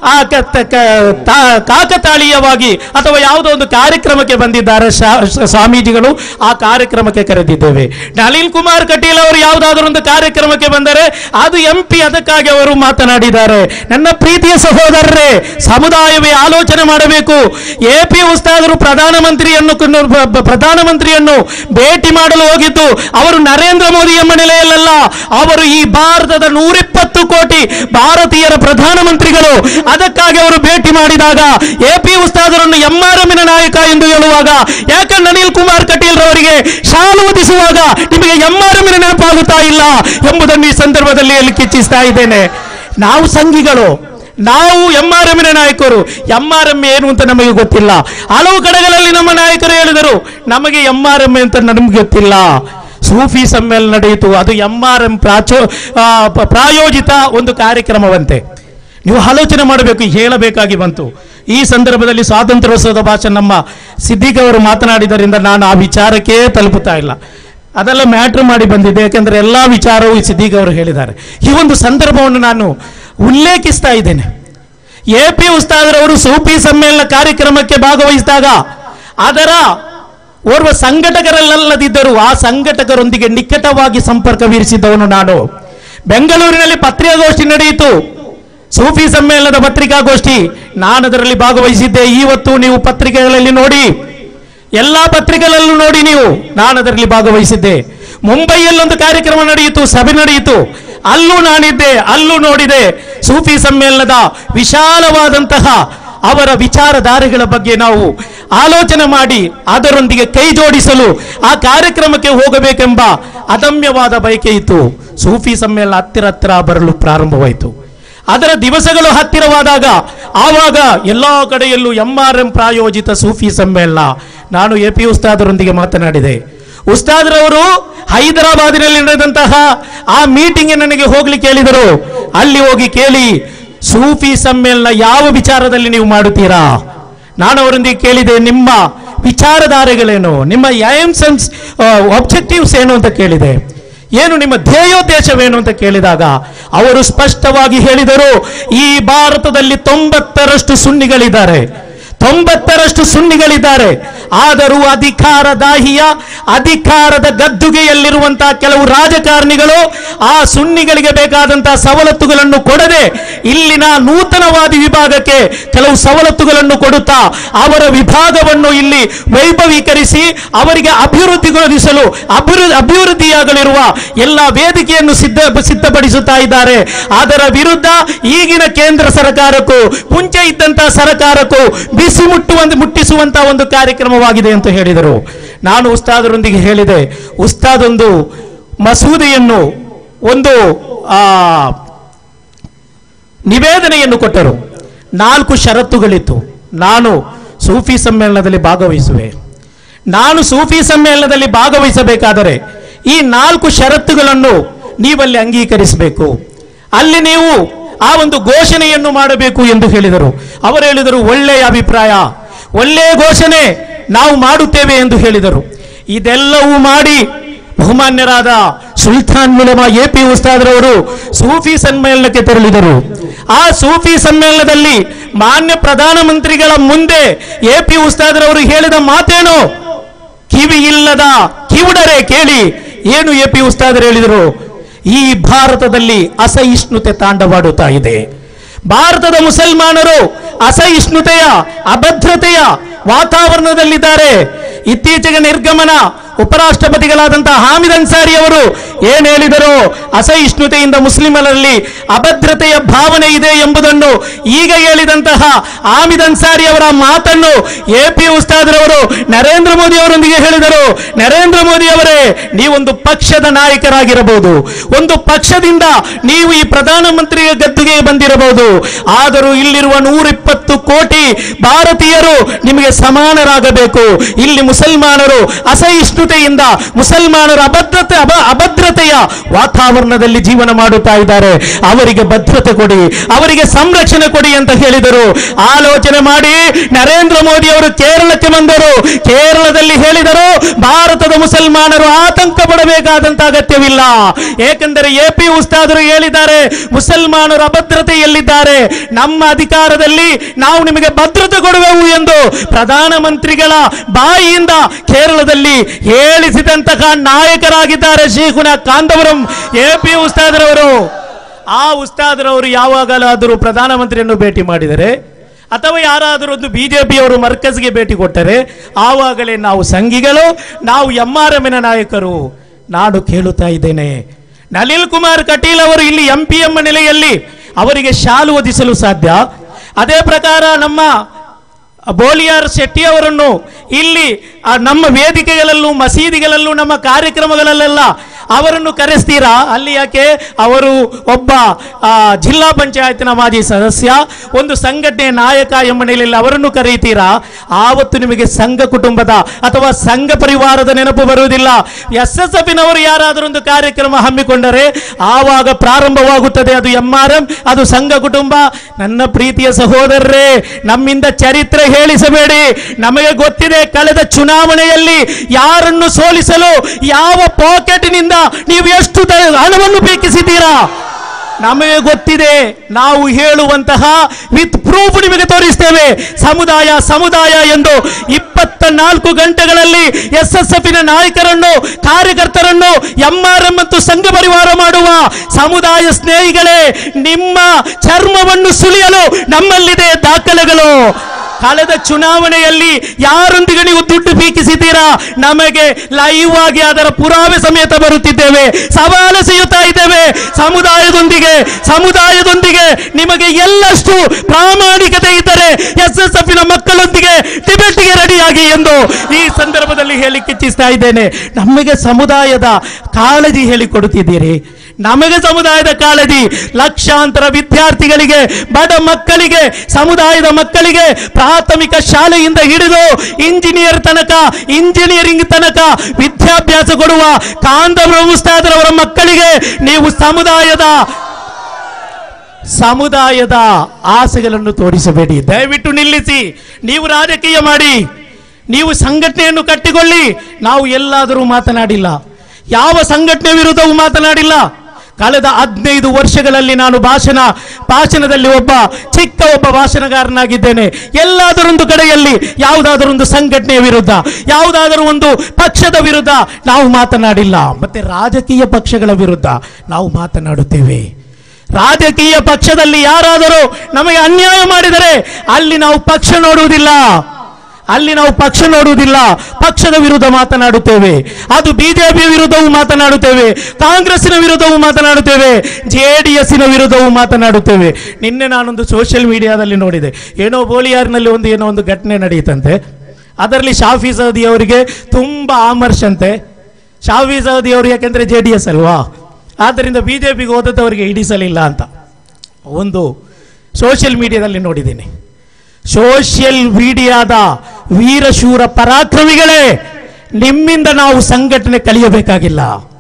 ಕಾಕತಾಳೀಯವಾಗಿ ಅಥವಾ ಯಾವುದೋ ಒಂದು ಕಾರ್ಯಕ್ರಮಕ್ಕೆ ಬಂದಿದ್ದಾರೆ ಸ್ವಾಮೀಜಿಗಳು, ಆ ಕಾರ್ಯಕ್ರಮಕ್ಕೆ ಕರೆದಿದ್ದೇವೆ. ನಳಿನ್ ಕುಮಾರ್ ಕಟೀಲ್ ಅವರು ಯಾವುದಾದರೊಂದು ಕಾರ್ಯಕ್ರಮಕ್ಕೆ ಬಂದರೆ ಅದು MP, ಅದಕ್ಕಾಗಿ ಅವರು ಮಾತನಾಡಿದ್ದಾರೆ. ನನ್ನ ಪ್ರೀತಿಯ ಸಹೋದರರೇ, ಸಮುದಾಯವೇ ಆಲೋಚನೆ ಮಾಡಬೇಕು. AP ಉಸ್ತಾದರು ಪ್ರಧಾನಮಂತ್ರಿಯನ್ನು ಭೇಟಿ ಮಾಡಲು ಹೋಗಿದ್ದು ಅವರು ನರೇಂದ್ರ ಮೋದಿಯ ಮನೆಯಲ್ಲ, ಅವರು ಈ ಭಾರತದ 120 ಕೋಟಿ ಭಾರತೀಯರ ಪ್ರಧಾನಮಂತ್ರಿಗಳು. ಅದಕ್ಕಾಗಿ ಅವರು ಭೇಟಿ ಮಾಡಿದಾಗ AP ಉಸ್ತಾದರನ್ನು MRMನ ನಾಯಕ ಎಂದು ಹೇಳುವಾಗ, ಯಾಕಂದ್ರೆ ಅನಿಲ್ ಕುಮಾರ್ ಕಟೀಲ್ ರವರಿಗೆ ಶಾಲು ಹೊದಿಸುವಾಗ ನಿಮಗೆ MRMನ ನೆನಪಾಗುತ್ತಾ ಇಲ್ಲ ಎಂಬುದನ್ನು ಈ ಸಂದರ್ಭದಲ್ಲಿ ಇಚ್ಛಿಸ್ತಾ ಇದ್ದೇನೆ. ನಾವು ಸಂಘಿಗಳು, ನಾವು MRMನ ನಾಯಕರು. MRM ಏನು ಅಂತ ನಮಗೆ ಗೊತ್ತಿಲ್ಲ. ಹಲವು ಕಡೆಗಳಲ್ಲಿ ನಮ್ಮ ನಾಯಕರು ಹೇಳಿದರು, ನಮಗೆ MRM ಅಂತ ನಮಗೆ ಗೊತ್ತಿಲ್ಲ. ಸೂಫಿ ಸಮ್ಮೇಳನ ನಡೆಯಿತು, ಅದು MRM ಪ್ರಾಯೋಜಿತ ಒಂದು ಕಾರ್ಯಕ್ರಮವಂತೆ. ನೀವು ಆಲೋಚನೆ ಮಾಡಬೇಕು, ಹೇಳಬೇಕಾಗಿ ಬಂತು. ಈ ಸಂದರ್ಭದಲ್ಲಿ ಸ್ವಾತಂತ್ರ್ಯೋತ್ಸವದ ಭಾಷಣ ನಮ್ಮ ಸಿದ್ದಿಕ್ ಅವರು ಮಾತನಾಡಿದ್ದರಿಂದ ನಾನು ಆ ವಿಚಾರಕ್ಕೆ ತಲುಪುತ್ತಾ ಇಲ್ಲ. ಅದೆಲ್ಲ ಮ್ಯಾಟ್ರ್ ಮಾಡಿ ಬಂದಿದೆ, ಯಾಕೆಂದರೆ ಎಲ್ಲ ವಿಚಾರವೂ ಸಿದ್ದಿಕ್ ಅವರು ಹೇಳಿದ್ದಾರೆ. ಈ ಒಂದು ಸಂದರ್ಭವನ್ನು ನಾನು ಉಲ್ಲೇಖಿಸ್ತಾ ಇದ್ದೇನೆ. AP ಉಸ್ತಾದರವರು ಸೂಫಿ ಸಮ್ಮೇಳನ ಕಾರ್ಯಕ್ರಮಕ್ಕೆ ಭಾಗವಹಿಸಿದಾಗ ಅದರ ಓರ್ವ ಸಂಘಟಕರಲ್ಲದಿದ್ದರೂ ಆ ಸಂಘಟಕರೊಂದಿಗೆ ನಿಕಟವಾಗಿ ಸಂಪರ್ಕವಿರಿಸಿದ್ದವನು ನಾನು. ಬೆಂಗಳೂರಿನಲ್ಲಿ ಪತ್ರಿಕಾಗೋಷ್ಠಿ ನಡೆಯಿತು, ಸೂಫಿ ಸಮ್ಮೇಳನದ ಪತ್ರಿಕಾಗೋಷ್ಠಿ, ನಾನು ಅದರಲ್ಲಿ ಭಾಗವಹಿಸಿದ್ದೆ. ಇವತ್ತು ನೀವು ಪತ್ರಿಕೆಗಳಲ್ಲಿ ನೋಡಿ, ಎಲ್ಲ ಪತ್ರಿಕೆಗಳಲ್ಲೂ ನೋಡಿ ನೀವು, ನಾನು ಅದರಲ್ಲಿ ಭಾಗವಹಿಸಿದ್ದೆ. ಮುಂಬೈಯಲ್ಲೊಂದು ಕಾರ್ಯಕ್ರಮ ನಡೆಯಿತು, ಸಭೆ ನಡೆಯಿತು, ಅಲ್ಲೂ ನಾನಿದ್ದೆ, ಅಲ್ಲೂ ನೋಡಿದೆ. ಸೂಫಿ ಸಮ್ಮೇಳನದ ವಿಶಾಲವಾದಂತಹ ಅವರ ವಿಚಾರಧಾರೆಗಳ ಬಗ್ಗೆ ನಾವು ಆಲೋಚನೆ ಮಾಡಿ ಅದರೊಂದಿಗೆ ಕೈ ಜೋಡಿಸಲು ಆ ಕಾರ್ಯಕ್ರಮಕ್ಕೆ ಹೋಗಬೇಕೆಂಬ ಅದಮ್ಯವಾದ ಬಯಕೆ ಇತ್ತು. ಸೂಫಿ ಸಮ್ಮೇಳನ ಹತ್ತಿರ ಬರಲು ಪ್ರಾರಂಭವಾಯಿತು. ಅದರ ದಿವಸಗಳು ಹತ್ತಿರವಾದಾಗ ಆವಾಗ ಎಲ್ಲ ಕಡೆಯಲ್ಲೂ MRM ಪ್ರಾಯೋಜಿತ ಸೂಫಿ ಸಮ್ಮೇಳನ. ನಾನು AP ಉಸ್ತಾದರೊಂದಿಗೆ ಮಾತನಾಡಿದೆ. ಉಸ್ತಾದರವರು ಹೈದರಾಬಾದಿನಲ್ಲಿ ನಡೆದಂತಹ ಆ ಮೀಟಿಂಗ್ ನನಗೆ ಹೋಗ್ಲಿಕ್ಕೆ ಹೇಳಿದರು. ಅಲ್ಲಿ ಹೋಗಿ ಕೇಳಿ, ಸೂಫಿ ಸಮ್ಮೇಳನ ಯಾವ ವಿಚಾರದಲ್ಲಿ ನೀವು ಮಾಡುತ್ತೀರಾ? ನಾನು ಅವರೊಂದಿಗೆ ಕೇಳಿದೆ, ನಿಮ್ಮ ವಿಚಾರಧಾರೆಗಳೇನು, ನಿಮ್ಮ ಏಮ್ಸ್ ಅಂಡ್ ಆಬ್ಜೆಕ್ಟಿವ್ಸ್ ಏನು ಅಂತ ಕೇಳಿದೆ. ಏನು ನಿಮ್ಮ ಧ್ಯೇಯೋದ್ದೇಶವೇನು ಅಂತ ಕೇಳಿದಾಗ ಅವರು ಸ್ಪಷ್ಟವಾಗಿ ಹೇಳಿದರು, ಈ ಭಾರತದಲ್ಲಿ 90ರಷ್ಟು ಸುನ್ನಿಗಳಿದ್ದಾರೆ, 90ರಷ್ಟು ಸುನ್ನಿಗಳಿದ್ದಾರೆ. ಆದರೂ ಅಧಿಕಾರದ ಗದ್ದುಗೆಯಲ್ಲಿರುವಂತಹ ಕೆಲವು ರಾಜಕಾರಣಿಗಳು ಆ ಸುನ್ನಿಗಳಿಗೆ ಬೇಕಾದಂತಹ ಸವಲತ್ತುಗಳನ್ನು ಕೊಡದೆ ಇಲ್ಲಿನ ನೂತನವಾದಿ ವಿಭಾಗಕ್ಕೆ ಕೆಲವು ಸವಲತ್ತುಗಳನ್ನು ಕೊಡುತ್ತಾ ಅವರ ವಿಭಾಗವನ್ನು ಇಲ್ಲಿ ವೈಭವೀಕರಿಸಿ ಅವರಿಗೆ ಅಭಿವೃದ್ಧಿಯಾಗಲಿರುವ ಎಲ್ಲ ವೇದಿಕೆಯನ್ನು ಸಿದ್ಧಪಡಿಸುತ್ತಾ ಇದ್ದಾರೆ. ಅದರ ವಿರುದ್ಧ ಈಗಿನ ಕೇಂದ್ರ ಸರ್ಕಾರಕ್ಕೂ ಮುಂಚೆ ಇದ್ದಂತಹ ಸರ್ಕಾರಕ್ಕೂ ಬಿಸಿ ಮುಟ್ಟಿಸುವಂತಹ ಒಂದು ಕಾರ್ಯಕ್ರಮವಾಗಿದೆ ಅಂತ ಹೇಳಿದರು. ನಾನು ಉಸ್ತಾದರೊಂದಿಗೆ ಹೇಳಿದೆ, ಉಸ್ತಾದೊಂದು ಮಸೂದೆಯನ್ನು ಒಂದು ನಿವೇದನೆಯನ್ನು ಕೊಟ್ಟರು. 4 ಷರತ್ತುಗಳಿತ್ತು. ನಾನು ಸೂಫಿ ಸಮ್ಮೇಳನದಲ್ಲಿ ಭಾಗವಹಿಸುವೆ, ನಾನು ಸೂಫಿ ಸಮ್ಮೇಳನದಲ್ಲಿ ಭಾಗವಹಿಸಬೇಕಾದರೆ ಈ 4 ಷರತ್ತುಗಳನ್ನು ನೀವಲ್ಲಿ ಅಂಗೀಕರಿಸಬೇಕು, ಅಲ್ಲಿ ನೀವು ಆ ಒಂದು ಘೋಷಣೆಯನ್ನು ಮಾಡಬೇಕು ಎಂದು ಹೇಳಿದರು. ಅವರು ಹೇಳಿದರು, ಒಳ್ಳೆಯ ಅಭಿಪ್ರಾಯ, ಒಳ್ಳೆಯ ಘೋಷಣೆ ನಾವು ಮಾಡುತ್ತೇವೆ ಎಂದು ಹೇಳಿದರು. ಇದೆಲ್ಲವೂ ಮಾಡಿ ಬಹುಮಾನ್ಯರಾದ ಸುಲ್ತಾನ್ ಉಲಮಾ ಎಪಿ ಉಸ್ತಾದ್ರವರು ಸೂಫಿ ಸಮ್ಮೇಳನಕ್ಕೆ ತೆರಳಿದರು. ಆ ಸೂಫಿ ಸಮ್ಮೇಳನದಲ್ಲಿ ಮಾನ್ಯ ಪ್ರಧಾನಮಂತ್ರಿಗಳ ಮುಂದೆ ಎಪಿ ಉಸ್ತಾದ್ರವರು ಹೇಳಿದ ಮಾತೇನು? ಕಿವಿ ಇಲ್ಲದ ಕಿವುಡರೆ ಕೇಳಿ. ಏನು ಎಪಿ ಉಸ್ತಾದರು ಹೇಳಿದರು? ಈ ಭಾರತದಲ್ಲಿ ಅಸಹಿಷ್ಣುತೆ ತಾಂಡವಾಡುತ್ತಾ ಇದೆ. ಭಾರತದ ಮುಸಲ್ಮಾನರು ಅಸಹಿಷ್ಣುತೆಯ, ಅಭದ್ರತೆಯ ವಾತಾವರಣದಲ್ಲಿದ್ದಾರೆ. ಇತ್ತೀಚೆಗೆ ನಿರ್ಗಮನ ಉಪರಾಷ್ಟ್ರಪತಿಗಳಾದಂತಹ ಹಾಮಿದ್ ಅನ್ಸಾರಿ ಅವರು ಏನ್ ಹೇಳಿದರು? ಅಸಹಿಷ್ಣುತೆಯಿಂದ ಮುಸ್ಲಿಮರಲ್ಲಿ ಅಭದ್ರತೆಯ ಭಾವನೆ ಇದೆ ಎಂಬುದನ್ನು ಈಗ ಹೇಳಿದಂತಹ ಹಾಮಿದ್ ಅನ್ಸಾರಿ ಅವರ ಮಾತನ್ನು ಎಪಿ ಉಸ್ತಾದ್ರವರು ನರೇಂದ್ರ ಮೋದಿ ಅವರೊಂದಿಗೆ ಹೇಳಿದರು. ನರೇಂದ್ರ ಮೋದಿ ಅವರೇ, ನೀವೊಂದು ಪಕ್ಷದ ನಾಯಕರಾಗಿರಬಹುದು, ಒಂದು ಪಕ್ಷದಿಂದ ನೀವು ಈ ಪ್ರಧಾನಮಂತ್ರಿ ಗದ್ದುಗೆ ಬಂದಿರಬಹುದು, ಆದರೂ ಇಲ್ಲಿರುವ 120 ಕೋಟಿ ಭಾರತೀಯರು ನಿಮಗೆ ಸಮಾನರಾಗಬೇಕು. ಇಲ್ಲಿ ಮುಸಲ್ಮಾನರು ಅಸಹಿಷ್ಣುತೆಯಿಂದ, ಮುಸಲ್ಮಾನರು ಅಭದ್ರತೆಯ ವಾತಾವರಣದಲ್ಲಿ ಜೀವನ ಮಾಡುತ್ತಾ ಇದ್ದಾರೆ. ಅವರಿಗೆ ಭದ್ರತೆ ಕೊಡಿ, ಅವರಿಗೆ ಸಂರಕ್ಷಣೆ ಕೊಡಿ ಅಂತ ಹೇಳಿದರು. ಆಲೋಚನೆ ಮಾಡಿ ನರೇಂದ್ರ ಮೋದಿ ಅವರು ಕೇರಳಕ್ಕೆ ಬಂದರು. ಕೇರಳದಲ್ಲಿ ಹೇಳಿದರು, ಭಾರತದ ಮುಸಲ್ಮಾನರು ಆತಂಕ ಪಡಬೇಕಾದಂತ ಅಗತ್ಯವಿಲ್ಲ, ಏಕೆಂದರೆ ಎಪಿ ಉಸ್ತಾದರು ಹೇಳಿದ್ದಾರೆ, ಮುಸಲ್ಮಾನರು ಅಭದ್ರತೆಯಲ್ಲಿದ್ದಾರೆ, ನಮ್ಮ ಅಧಿಕಾರದಲ್ಲಿ ನಾವು ನಿಮಗೆ ಭದ್ರತೆ ಕೊಡುವೆವು ಎಂದು ಪ್ರಧಾನಮಂತ್ರಿಗಳ ಬಾಯಿಯಿಂದ ಕೇರಳದಲ್ಲಿ ಹೇಳಿಸಿದಂತಹ ನಾಯಕರಾಗಿದ್ದಾರೆ ಶೇಖುನ ಕಾಂದವರಂ ಎಪಿ ಉಸ್ತಾದ್ರವರು. ಆ ಉಸ್ತಾದ್ರವರು ಯಾವಾಗಲಾದರೂ ಪ್ರಧಾನಮಂತ್ರಿಯನ್ನು ಭೇಟಿ ಮಾಡಿದರೆ ಅಥವಾ ಯಾರಾದರೂ ಒಂದು ಬಿಜೆಪಿಯವರು ಮರ್ಕಜ್ಗೆ ಭೇಟಿ ಕೊಟ್ಟರೆ ಆವಾಗಲೇ ನಾವು ಸಂಘಿಗಳು, ನಾವು MRMನ ನಾಯಕರು. ನಾನು ಕೇಳುತ್ತಾ ಇದ್ದೇನೆ, ನಳಿನ್ ಕುಮಾರ್ ಕಟೀಲ್ ಅವರು ಇಲ್ಲಿ MPM ನೆಲೆಯಲ್ಲಿ ಅವರಿಗೆ ಶಾಲು ಹೊದಿಸಲು ಸಾಧ್ಯ. ಅದೇ ಪ್ರಕಾರ ನಮ್ಮ ಬೋಲಿಯಾರ್ ಶೆಟ್ಟಿ ಅವರನ್ನು ಇಲ್ಲಿ ನಮ್ಮ ವೇದಿಕೆಗಳಲ್ಲೂ, ಮಸೀದಿಗಳಲ್ಲೂ, ನಮ್ಮ ಕಾರ್ಯಕ್ರಮಗಳಲ್ಲೆಲ್ಲ ಅವರನ್ನು ಕರೆಸ್ತೀರಾ? ಅಲ್ಲಿ ಯಾಕೆ? ಅವರು ಒಬ್ಬ ಜಿಲ್ಲಾ ಪಂಚಾಯತ್ನ ಮಾಜಿ ಸದಸ್ಯ, ಒಂದು ಸಂಘಟನೆಯ ನಾಯಕ ಎಂಬ ನೆಲೆಯಲ್ಲಿ ಅವರನ್ನು ಕರೀತೀರಾ? ಆವತ್ತು ನಿಮಗೆ ಸಂಘ ಕುಟುಂಬದ ಅಥವಾ ಸಂಘ ಪರಿವಾರದ ನೆನಪು ಬರುವುದಿಲ್ಲ. SSFನವರು ಯಾರಾದರೂ ಒಂದು ಕಾರ್ಯಕ್ರಮ ಹಮ್ಮಿಕೊಂಡರೆ ಆವಾಗ ಪ್ರಾರಂಭವಾಗುತ್ತದೆ ಅದು MRM, ಅದು ಸಂಘ ಕುಟುಂಬ. ನನ್ನ ಪ್ರೀತಿಯ ಸಹೋದರರೇ, ನಮ್ಮಿಂದ ಚರಿತ್ರೆ ಹೇಳಿಸಬೇಡಿ. ನಮಗೆ ಗೊತ್ತಿದೆ, ಕಳೆದ ಚುನಾವಣೆಯಲ್ಲಿ ಯಾರನ್ನು ಸೋಲಿಸಲು ಯಾವ ಪಾಕೆಟ್ನಿಂದ ನೀವು ಎಷ್ಟು ಹಣವನ್ನು ಬೇಕಿಸಿದ್ದೀರಾ ನಮಗೆ ಗೊತ್ತಿದೆ. ನಾವು ಹೇಳುವಂತಹ ವಿತ್ ಪ್ರೂಫ್ ನಿಮಗೆ ತೋರಿಸ್ತೇವೆ. ಸಮುದಾಯ ಸಮುದಾಯ ಎಂದು 24 ಗಂಟೆಗಳಲ್ಲಿ SSFನ ನಾಯಕರನ್ನು, ಕಾರ್ಯಕರ್ತರನ್ನು MRM ಮತ್ತು ಸಂಘ ಪರಿವಾರ ಮಾಡುವ ಸಮುದಾಯ ಸ್ನೇಹಿಗಳೇ, ನಿಮ್ಮ ಚರ್ಮವನ್ನು ಸುಲಿಯಲು ನಮ್ಮಲ್ಲಿದೆ ದಾಖಲೆಗಳು. ಕಳೆದ ಚುನಾವಣೆಯಲ್ಲಿ ಯಾರೊಂದಿಗೆ ನೀವು ದುಡ್ಡು ಬೀಕಿಸಿದ್ದೀರಾ? ನಮಗೆ ಲೈವ್ ಆಗಿ ಅದರ ಪುರಾವೆ ಸಮೇತ ಬರುತ್ತಿದ್ದೇವೆ, ಸವಾಲು ಸಿಗುತ್ತಾ ಇದ್ದೇವೆ. ಸಮುದಾಯದೊಂದಿಗೆ ನಿಮಗೆ ಎಲ್ಲಷ್ಟು ಪ್ರಾಮಾಣಿಕತೆ ಇದ್ದರೆ SSFನ ಮಕ್ಕಳೊಂದಿಗೆ ಟಿಬೆಟ್ಗೆ ರೆಡಿಯಾಗಿ ಎಂದು ಈ ಸಂದರ್ಭದಲ್ಲಿ ಹೇಳಿಕ್ಕೆ ಇಚ್ಛಿಸ್ತಾ ಇದ್ದೇನೆ. ನಮಗೆ ಸಮುದಾಯದ ಕಾಳಜಿ ಹೇಳಿಕೊಡುತ್ತಿದ್ದೀರಿ, ನಮಗೆ ಸಮುದಾಯದ ಕಾಳಜಿ. ಲಕ್ಷಾಂತರ ವಿದ್ಯಾರ್ಥಿಗಳಿಗೆ, ಬಡ ಮಕ್ಕಳಿಗೆ, ಸಮುದಾಯದ ಮಕ್ಕಳಿಗೆ ಪ್ರಾಥಮಿಕ ಶಾಲೆಯಿಂದ ಹಿಡಿದು ಇಂಜಿನಿಯರಿಂಗ್ ತನಕ ವಿದ್ಯಾಭ್ಯಾಸ ಕೊಡುವ ಕಾಂದವರಂ ಉಸ್ತಾದರವರ ಮಕ್ಕಳಿಗೆ ನೀವು ಸಮುದಾಯದ ಆಸೆಗಳನ್ನು ತೋರಿಸಬೇಡಿ. ದಯವಿಟ್ಟು ನಿಲ್ಲಿಸಿ. ನೀವು ರಾಜಕೀಯ ಮಾಡಿ, ನೀವು ಸಂಘಟನೆಯನ್ನು ಕಟ್ಟಿಕೊಳ್ಳಿ. ನಾವು ಎಲ್ಲಾದರೂ ಮಾತನಾಡಿಲ್ಲ, ಯಾವ ಸಂಘಟನೆ ವಿರುದ್ಧವೂ ಮಾತನಾಡಿಲ್ಲ. ಕಳೆದ 15 ವರ್ಷಗಳಲ್ಲಿ ನಾನು ಭಾಷಣದಲ್ಲಿ ಒಬ್ಬ ಭಾಷಣಗಾರನಾಗಿದ್ದೇನೆ. ಎಲ್ಲಾದರೊಂದು ಕಡೆಯಲ್ಲಿ ಯಾವುದಾದರೊಂದು ಸಂಘಟನೆಯ ವಿರುದ್ಧ, ಯಾವುದಾದರೂ ಒಂದು ಪಕ್ಷದ ವಿರುದ್ಧ ನಾವು ಮಾತನಾಡಿಲ್ಲ. ಮತ್ತೆ ರಾಜಕೀಯ ಪಕ್ಷಗಳ ವಿರುದ್ಧ ನಾವು ಮಾತನಾಡುತ್ತೇವೆ. ರಾಜಕೀಯ ಪಕ್ಷದಲ್ಲಿ ಯಾರಾದರೂ ನಮಗೆ ಅನ್ಯಾಯ ಮಾಡಿದರೆ ಅಲ್ಲಿ ನಾವು ಪಕ್ಷ ನೋಡುವುದಿಲ್ಲ, ಪಕ್ಷದ ವಿರುದ್ಧ ಮಾತನಾಡುತ್ತೇವೆ. ಅದು ಬಿಜೆಪಿ ವಿರುದ್ಧವೂ ಮಾತನಾಡುತ್ತೇವೆ, ಕಾಂಗ್ರೆಸ್ಸಿನ ವಿರುದ್ಧವೂ ಮಾತನಾಡುತ್ತೇವೆ, JDSನ ವಿರುದ್ಧವೂ ಮಾತನಾಡುತ್ತೇವೆ. ನಿನ್ನೆ ನಾನೊಂದು ಸೋಷಿಯಲ್ ಮೀಡಿಯಾದಲ್ಲಿ ನೋಡಿದೆ, ಏನೋ ಬೋಲಿಯಾರ್ನಲ್ಲಿ ಏನೋ ಒಂದು ಘಟನೆ ನಡೆಯುತ್ತಂತೆ. ಅದರಲ್ಲಿ ಶಾಫಿ ಸೌದಿ ಅವರಿಗೆ ತುಂಬಾ ಆಮರ್ಶಂತೆ. ಶಾಫಿ ಸೌದಿ ಅವರು ಯಾಕೆಂದ್ರೆ JDS ಅಲ್ವಾ, ಆದ್ದರಿಂದ ಬಿಜೆಪಿಗೆ ಹೋದವರಿಗೆ ಹಿಡಿಸಲಿಲ್ಲ ಅಂತ ಒಂದು ಸೋಷಿಯಲ್ ಮೀಡಿಯಾದಲ್ಲಿ ನೋಡಿದ್ದೀನಿ. ಸೋಷಿಯಲ್ ಮೀಡಿಯಾದ ವೀರಶೂರ ಪರಾಕ್ರಮಿಗಳೇ, ನಿಮ್ಮಿಂದ ನಾವು ಸಂಘಟನೆ ಕಲಿಯಬೇಕಾಗಿಲ್ಲ.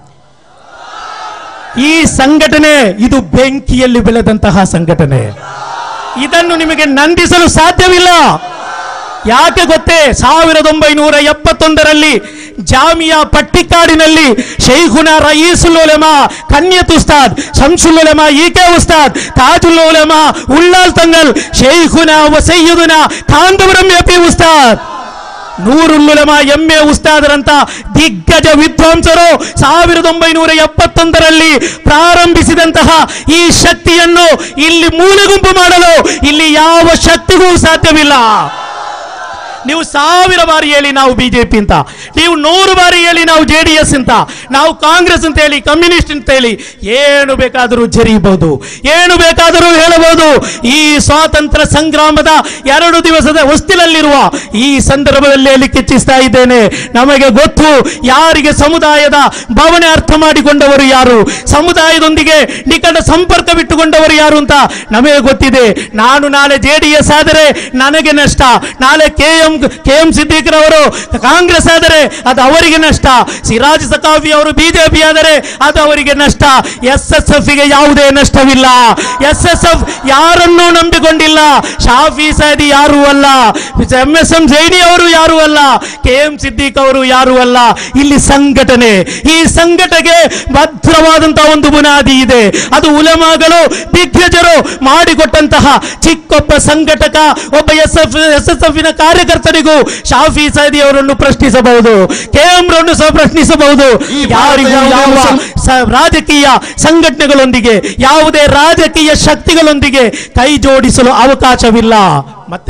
ಈ ಸಂಘಟನೆ ಇದು ಬೆಂಕಿಯಲ್ಲಿ ಬೆಳೆದಂತಹ ಸಂಘಟನೆ. ಇದನ್ನು ನಿಮಗೆ ನಂದಿಸಲು ಸಾಧ್ಯವಿಲ್ಲ. ಯಾಕೆ ಗೊತ್ತೇ? 1971ರಲ್ಲಿ ಜಾಮಿಯಾ ಪಟ್ಟಿಕಾಡಿನಲ್ಲಿ ಶೈಖುನಾ ರಯೀಸುಲ್ ಉಲಮಾ, ಕನ್ಯತ್ ಉಸ್ತಾದ್, ಶಂಸುಲ್ ಉಲಮಾ ಈಕೆ ಉಸ್ತಾದ್, ತಾಜುಲ್ ಉಲಮಾ ಉಲ್ಲಾಲ್ ತಂಗಲ್, ಶೈಖುನಾ ವ ಸಯ್ಯಿದುನಾ ಕಾಂದವರಂ ಎಪಿ ಉಸ್ತಾದ್, ನೂರುಲ್ ಉಲಮಾ ಎಮ್ಮೆ ಉಸ್ತಾದರಂತ ದಿಗ್ಗಜ ವಿದ್ವಾಂಸರು 1971ರಲ್ಲಿ ಪ್ರಾರಂಭಿಸಿದಂತಹ ಈ ಶಕ್ತಿಯನ್ನು ಇಲ್ಲಿ ಮೂಲೆಗುಂಪು ಮಾಡಲು ಇಲ್ಲಿ ಯಾವ ಶಕ್ತಿಗೂ ಸಾಧ್ಯವಿಲ್ಲ. ನೀವು 1000 ಬಾರಿ ಹೇಳಿ ನಾವು ಬಿಜೆಪಿ ಅಂತ, ನೀವು 100 ಬಾರಿ ಹೇಳಿ ನಾವು JDS ಅಂತ, ನಾವು ಕಾಂಗ್ರೆಸ್ ಅಂತ ಹೇಳಿ, ಕಮ್ಯುನಿಸ್ಟ್ ಅಂತ ಹೇಳಿ, ಏನು ಬೇಕಾದರೂ ಜರಿಯಬಹುದು, ಏನು ಬೇಕಾದರೂ ಹೇಳಬಹುದು. ಈ ಸ್ವಾತಂತ್ರ್ಯ ಸಂಗ್ರಾಮದ 2 ದಿವಸದ ಹೊಸ್ತಿಲಲ್ಲಿರುವ ಈ ಸಂದರ್ಭದಲ್ಲಿ ಹೇಳಲಿಕ್ಕೆ ಇಚ್ಛಿಸ್ತಾ ಇದ್ದೇನೆ. ನಮಗೆ ಗೊತ್ತು ಯಾರಿಗೆ ಸಮುದಾಯದ ಭಾವನೆ ಅರ್ಥ ಮಾಡಿಕೊಂಡವರು ಯಾರು, ಸಮುದಾಯದೊಂದಿಗೆ ನಿಕಟ ಸಂಪರ್ಕ ಬಿಟ್ಟುಕೊಂಡವರು ಯಾರು ಅಂತ ನಮಗೆ ಗೊತ್ತಿದೆ. ನಾನು ನಾಳೆ JDS ಆದರೆ ನನಗೆ ನಷ್ಟ, ನಾಳೆ KM ಸಿದ್ದಿಕ್ರವರು ಕಾಂಗ್ರೆಸ್ ಆದರೆ ಅದು ಅವರಿಗೆ ನಷ್ಟ, ಸಿರಾಜ್ ಸಖಾಫಿ ಅವರು BJP ಆದರೆ ಅದು ಅವರಿಗೆ ನಷ್ಟ. SSF ಗೆ ಯಾವುದೇ ನಷ್ಟವಿಲ್ಲ. SSF ಯಾರನ್ನೂ ನಂಬಿಕೊಂಡಿಲ್ಲ. ಶಾಫಿ ಸೈದಿ ಯಾರೂ ಅಲ್ಲ, MSM ಜೈನಿ ಅವರು ಯಾರೂ ಅಲ್ಲ, KM ಸಿದ್ದಿಕ್ ಅವರು ಯಾರೂ ಅಲ್ಲ. ಇಲ್ಲಿ ಸಂಘಟನೆ, ಈ ಸಂಘಟನೆಗೆ ಭದ್ರವಾದಂತಹ ಒಂದು ಬುನಾದಿ ಇದೆ. ಅದು ಉಲಮಾಗಳು ದಿಗ್ಗಜರು ಮಾಡಿಕೊಟ್ಟಂತಹ ಚಿಕ್ಕೊಬ್ಬ ಸಂಘಟಕ, ಒಬ್ಬ SSF ನ ಕಾರ್ಯಕರ್ತನಿಗೂ ಶಾಫಿ ಸೈದಿ ಅವರನ್ನು ಪ್ರಶ್ನಿಸಬಹುದು, KM ರನ್ನು ಸಹ ಪ್ರಶ್ನಿಸಬಹುದು. ಯಾರಿಗೂ ಯಾವ ರಾಜಕೀಯ ಸಂಘಟನೆಗಳೊಂದಿಗೆ, ಯಾವುದೇ ರಾಜಕೀಯ ಶಕ್ತಿಗಳೊಂದಿಗೆ ಕೈ ಜೋಡಿಸಲು ಅವಕಾಶವಿಲ್ಲ. ಮತ್ತೆ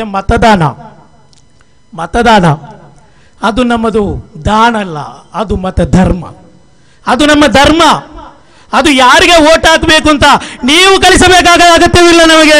ಮತದಾನ ಅದು ನಮ್ಮದು ದಾನ ಅಲ್ಲ, ಅದು ಮತ ಧರ್ಮ, ಅದು ನಮ್ಮ ಧರ್ಮ. ಅದು ಯಾರಿಗೆ ವೋಟ್ ಹಾಕಬೇಕು ಅಂತ ನೀವು ಕಲಿಸಬೇಕಾದ ಅಗತ್ಯವಿಲ್ಲ.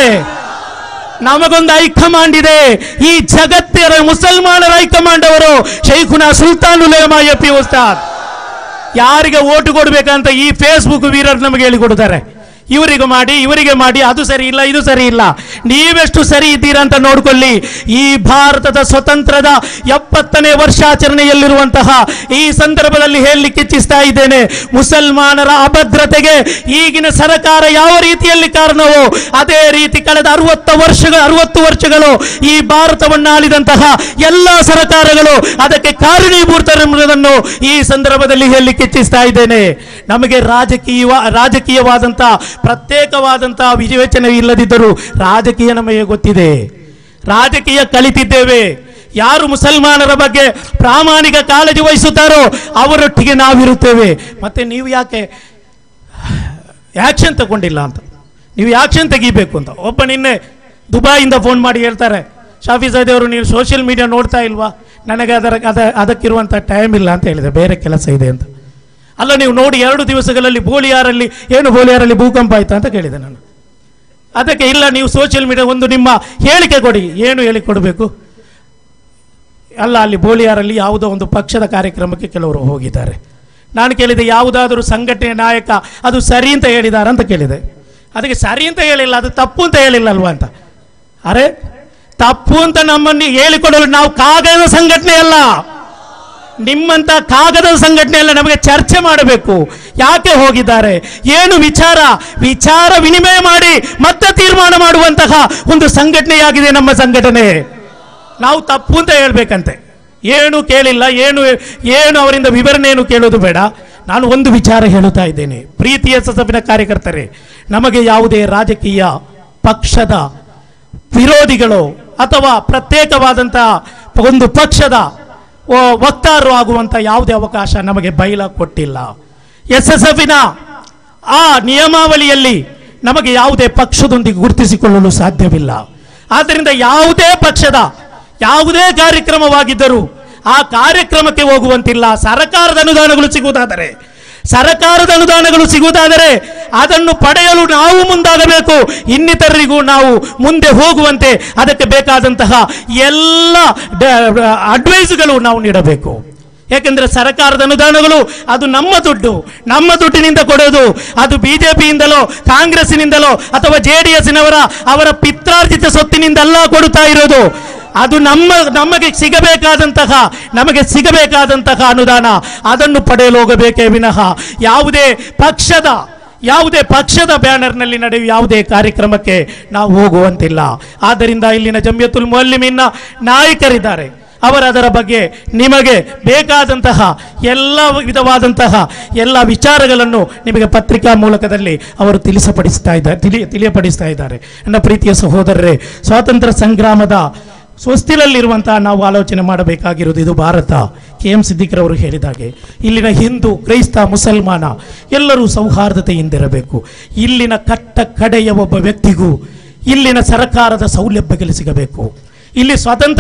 ನಮಗೊಂದು ಹೈಕಮಾಂಡ್ ಇದೆ. ಈ ಜಗತ್ತಿನ ಮುಸಲ್ಮಾನರ ಹೈಕಮಾಂಡ್ ಅವರು ಶೈಖುನಾ ಸುಲ್ತಾನುಲ್ ಉಲಮಾ ಎಪಿ ಉಸ್ತಾದ್. ಯಾರಿಗೆ ಓಟು ಕೊಡ್ಬೇಕಂತ ಈ ಫೇಸ್ಬುಕ್ ವೀರರು ನಮಗೆ ಹೇಳಿಕೊಡ್ತಾರೆ. ಇವರಿಗೆ ಮಾಡಿ, ಅದು ಸರಿ ಇಲ್ಲ, ಇದು ಸರಿ ಇಲ್ಲ. ನೀವೆಷ್ಟು ಸರಿ ಇದ್ದೀರಾ ಅಂತ ನೋಡ್ಕೊಳ್ಳಿ. ಈ ಭಾರತದ ಸ್ವತಂತ್ರದ 70ನೇ ವರ್ಷಾಚರಣೆಯಲ್ಲಿರುವಂತಹ ಈ ಸಂದರ್ಭದಲ್ಲಿ ಹೇಳಲಿಕ್ಕೆ ಇಚ್ಛಿಸ್ತಾ ಇದ್ದೇನೆ, ಮುಸಲ್ಮಾನರ ಅಭದ್ರತೆಗೆ ಈಗಿನ ಸರ್ಕಾರ ಯಾವ ರೀತಿಯಲ್ಲಿ ಕಾರಣವೋ ಅದೇ ರೀತಿ ಕಳೆದ 60 ವರ್ಷಗಳು ಈ ಭಾರತವನ್ನು ಆಳಿದಂತಹ ಎಲ್ಲ ಸರ್ಕಾರಗಳು ಅದಕ್ಕೆ ಕಾರಣೀಭೂತರೆಂಬುದನ್ನು ಈ ಸಂದರ್ಭದಲ್ಲಿ ಹೇಳಲಿಕ್ಕೆ ಇಚ್ಛಿಸ್ತಾ ಇದ್ದೇನೆ. ನಮಗೆ ರಾಜಕೀಯವಾದಂತಹ ಪ್ರತ್ಯೇಕವಾದಂತಹ ವಿವೇಚನೆ ಇಲ್ಲದಿದ್ದರೂ ರಾಜಕೀಯ ನಮಗೆ ಗೊತ್ತಿದೆ, ರಾಜಕೀಯ ಕಲಿತಿದ್ದೇವೆ. ಯಾರು ಮುಸಲ್ಮಾನರ ಬಗ್ಗೆ ಪ್ರಾಮಾಣಿಕ ಕಾಳಜಿ ವಹಿಸುತ್ತಾರೋ ಅವರೊಟ್ಟಿಗೆ ನಾವಿರುತ್ತೇವೆ. ಮತ್ತೆ ನೀವು ಯಾಕೆ ಆಕ್ಷನ್ ತಗೊಂಡಿಲ್ಲ ಅಂತ, ನೀವು ಆಕ್ಷನ್ ತೆಗಿಬೇಕು ಅಂತ. ಒಬ್ಬ ನಿನ್ನೆ ದುಬೈಯಿಂದ ಫೋನ್ ಮಾಡಿ ಹೇಳ್ತಾರೆ, ಶಾಫಿ ಸೈದಿ ಅವರು ನೀವು ಸೋಷಿಯಲ್ ಮೀಡಿಯಾ ನೋಡ್ತಾ ಇಲ್ವಾ, ನನಗೆ ಅದಕ್ಕಿರುವಂಥ ಟೈಮ್ ಇಲ್ಲ ಅಂತ ಹೇಳಿದೆ, ಬೇರೆ ಕೆಲಸ ಇದೆ ಅಂತ. ಅಲ್ಲ, ನೀವು ನೋಡಿ 2 ದಿವಸಗಳಲ್ಲಿ ಬೋಲಿಯಾರಲ್ಲಿ ಭೂಕಂಪ ಆಯ್ತಾ ಅಂತ ಕೇಳಿದೆ ನಾನು. ಅದಕ್ಕೆ ಇಲ್ಲ, ನೀವು ಸೋಷಿಯಲ್ ಮೀಡಿಯಾ ಒಂದು ನಿಮ್ಮ ಹೇಳಿಕೆ ಕೊಡಿ. ಏನು ಹೇಳಿಕೊಡ್ಬೇಕು? ಅಲ್ಲ, ಅಲ್ಲಿ ಬೋಲಿಯಾರಲ್ಲಿ ಯಾವುದೋ ಒಂದು ಪಕ್ಷದ ಕಾರ್ಯಕ್ರಮಕ್ಕೆ ಕೆಲವರು ಹೋಗಿದ್ದಾರೆ. ನಾನು ಕೇಳಿದೆ, ಯಾವುದಾದರೂ ಸಂಘಟನೆ ನಾಯಕ ಅದು ಸರಿ ಅಂತ ಹೇಳಿದಾರ ಅಂತ ಕೇಳಿದೆ. ಅದಕ್ಕೆ ಸರಿ ಅಂತ ಹೇಳಿಲ್ಲ, ಅದು ತಪ್ಪು ಅಂತ ಹೇಳಿಲ್ಲ ಅಲ್ವಾ ಅಂತ. ಅರೆ, ತಪ್ಪು ಅಂತ ನಮ್ಮನ್ನು ಹೇಳಿಕೊಡಲು ನಾವು ಕಾಗದ ಸಂಘಟನೆ ಅಲ್ಲ, ನಿಮ್ಮಂತ ಕಾಗದ ಸಂಘಟನೆ ಎಲ್ಲ. ನಮಗೆ ಚರ್ಚೆ ಮಾಡಬೇಕು, ಯಾಕೆ ಹೋಗಿದ್ದಾರೆ, ಏನು ವಿಚಾರ ವಿನಿಮಯ ಮಾಡಿ ಮತ್ತೆ ತೀರ್ಮಾನ ಮಾಡುವಂತಹ ಒಂದು ಸಂಘಟನೆಯಾಗಿದೆ ನಮ್ಮ ಸಂಘಟನೆ. ನಾವು ತಪ್ಪು ಅಂತ ಹೇಳ್ಬೇಕಂತೆ, ಏನು ಕೇಳಿಲ್ಲ, ಏನು ಅವರಿಂದ ವಿವರಣೆಯನ್ನು ಕೇಳೋದು ಬೇಡ. ನಾನು ಒಂದು ವಿಚಾರ ಹೇಳುತ್ತಾ ಇದ್ದೇನೆ, ಪ್ರೀತಿಯ SSFನ ಕಾರ್ಯಕರ್ತರೇ, ನಮಗೆ ಯಾವುದೇ ರಾಜಕೀಯ ಪಕ್ಷದ ವಿರೋಧಿಗಳು ಅಥವಾ ಪ್ರತ್ಯೇಕವಾದಂತಹ ಒಂದು ಪಕ್ಷದ ವಕ್ತಾರರು ಆಗುವಂಥ ಯಾವುದೇ ಅವಕಾಶ ನಮಗೆ ಕೊಟ್ಟಿಲ್ಲ. SSFನ ಆ ನಿಯಮಾವಳಿಯಲ್ಲಿ ನಮಗೆ ಯಾವುದೇ ಪಕ್ಷದೊಂದಿಗೆ ಗುರುತಿಸಿಕೊಳ್ಳಲು ಸಾಧ್ಯವಿಲ್ಲ. ಆದ್ದರಿಂದ ಯಾವುದೇ ಪಕ್ಷದ ಯಾವುದೇ ಕಾರ್ಯಕ್ರಮವಾಗಿದ್ದರೂ ಆ ಕಾರ್ಯಕ್ರಮಕ್ಕೆ ಹೋಗುವಂತಿಲ್ಲ. ಸರ್ಕಾರದ ಅನುದಾನಗಳು ಸಿಗುವುದಾದರೆ ಅದನ್ನು ಪಡೆಯಲು ನಾವು ಮುಂದಾಗಬೇಕು, ಇನ್ನಿತರರಿಗೂ ನಾವು ಮುಂದೆ ಹೋಗುವಂತೆ ಅದಕ್ಕೆ ಬೇಕಾದಂತಹ ಎಲ್ಲ ಅಡ್ವೈಸ್ಗಳು ನಾವು ನೀಡಬೇಕು. ಯಾಕೆಂದರೆ ಸರ್ಕಾರದ ಅನುದಾನಗಳು ಅದು ನಮ್ಮ ದುಡ್ಡಿನಿಂದ ಕೊಡೋದು. ಅದು BJPಯಿಂದಲೋ ಕಾಂಗ್ರೆಸ್ಸಿನಿಂದಲೋ ಅಥವಾ JDSನವರ ಅವರ ಪಿತ್ರಾರ್ಜಿತ ಸೊತ್ತಿನಿಂದಲ್ಲ ಕೊಡುತ್ತಾ ಇರೋದು. ಅದು ನಮಗೆ ಸಿಗಬೇಕಾದಂತಹ ಅನುದಾನ ಅದನ್ನು ಪಡೆಯಲು ಹೋಗಬೇಕೇ ವಿನಃ ಯಾವುದೇ ಪಕ್ಷದ ಬ್ಯಾನರ್ನಲ್ಲಿ ನಡೆಯುವ ಯಾವುದೇ ಕಾರ್ಯಕ್ರಮಕ್ಕೆ ನಾವು ಹೋಗುವಂತಿಲ್ಲ. ಆದ್ದರಿಂದ ಇಲ್ಲಿನ ಜಮಿಯತುಲ್ ಮುಅಲ್ಲಿಮೀನ್ನ ನಾಯಕರಿದ್ದಾರೆ, ಅದರ ಬಗ್ಗೆ ನಿಮಗೆ ಬೇಕಾದಂತಹ ಎಲ್ಲ ವಿಧವಾದಂತಹ ಎಲ್ಲ ವಿಚಾರಗಳನ್ನು ನಿಮಗೆ ಪತ್ರಿಕಾ ಮೂಲಕದಲ್ಲಿ ಅವರು ತಿಳಿಯಪಡಿಸ್ತಾ ಇದ್ದಾರೆ. ನನ್ನ ಪ್ರೀತಿಯ ಸಹೋದರರೇ, ಸ್ವಾತಂತ್ರ್ಯ ಸಂಗ್ರಾಮದ ಸ್ವಸ್ತಿಲಲ್ಲಿರುವಂತಹ ನಾವು ಆಲೋಚನೆ ಮಾಡಬೇಕಾಗಿರುವುದು ಇದು ಭಾರತ. KM ಸಿದ್ದಿಕ್ರವರು ಹೇಳಿದಾಗೆ ಇಲ್ಲಿನ ಹಿಂದೂ, ಕ್ರೈಸ್ತ, ಮುಸಲ್ಮಾನ ಎಲ್ಲರೂ ಸೌಹಾರ್ದತೆಯಿಂದಿರಬೇಕು. ಇಲ್ಲಿನ ಕಟ್ಟ ಕಡೆಯ ಒಬ್ಬ ವ್ಯಕ್ತಿಗೂ ಇಲ್ಲಿನ ಸರ್ಕಾರದ ಸೌಲಭ್ಯಗಳು ಸಿಗಬೇಕು. ಇಲ್ಲಿ